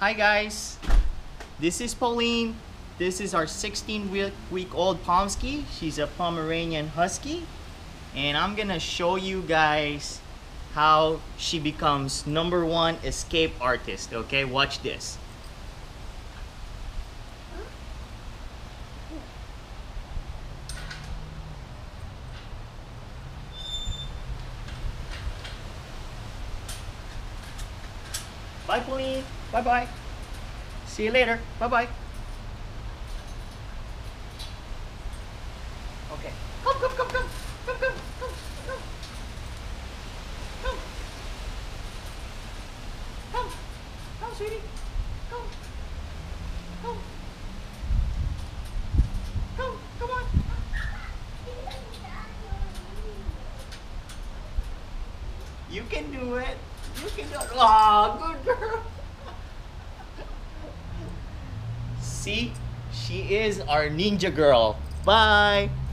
Hi guys, this is Paolyn. This is our 16-week-old Pomsky. She's a Pomeranian Husky. And I'm gonna show you guys how she becomes #1 escape artist. Okay, watch this. Bye, Paolyn. Bye-bye. See you later. Bye-bye. Okay. Come, come, come, come. Come, come, come, come. Come. Come. Come, sweetie. Come. Come. Come on. You can do it. You can do it. Oh, good girl. See, she is our ninja girl. Bye.